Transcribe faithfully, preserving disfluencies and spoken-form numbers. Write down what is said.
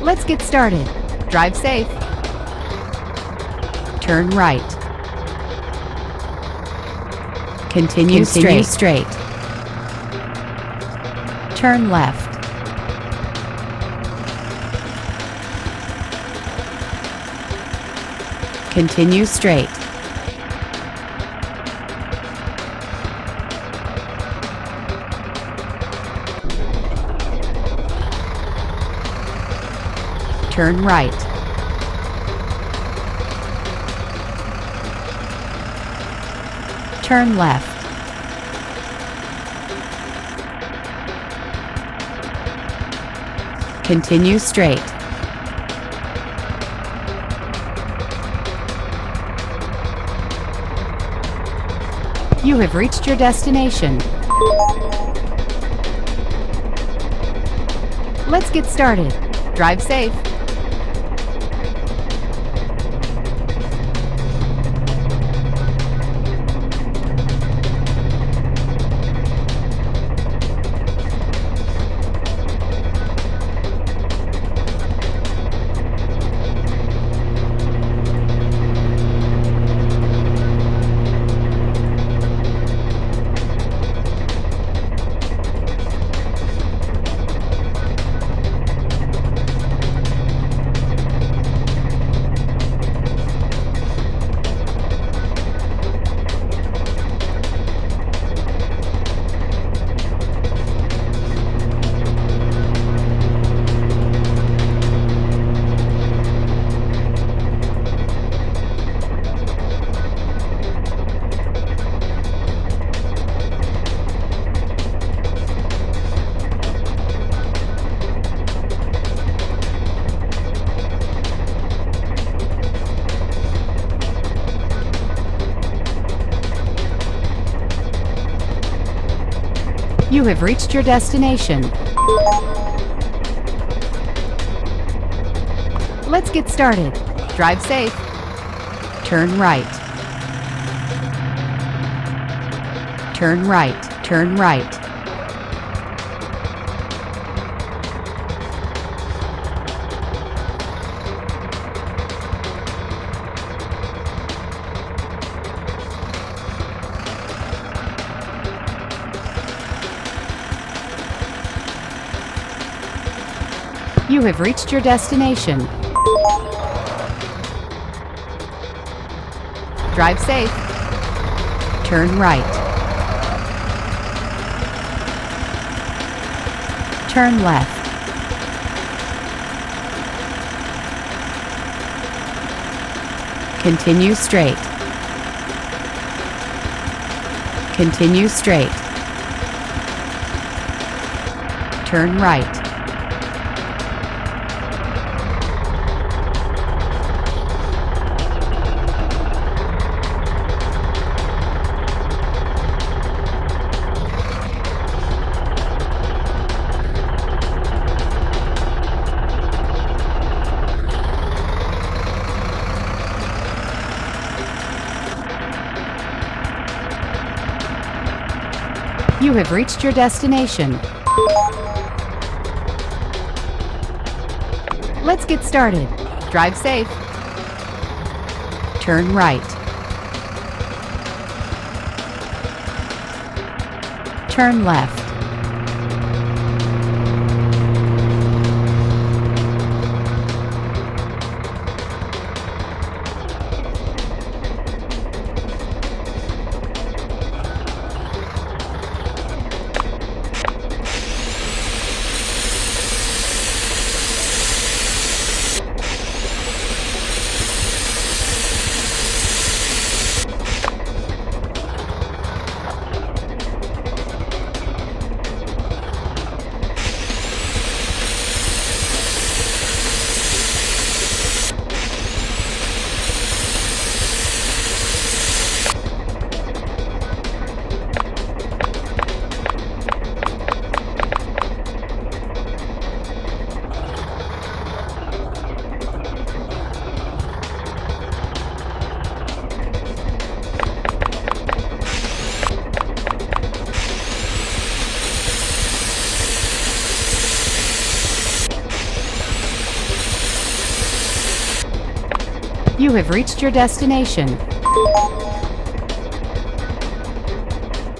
Let's get started. Drive safe. Turn right. Continue, Continue straight. straight. Turn left. Continue straight. Turn right. Turn left. Continue straight. You have reached your destination. Let's get started. Drive safe. You have reached your destination. Let's get started. Drive safe. Turn right. Turn right. Turn right. You have reached your destination. Drive safe. Turn right. Turn left. Continue straight. Continue straight. Turn right. You have reached your destination. Let's get started. Drive safe. Turn right. Turn left. You have reached your destination.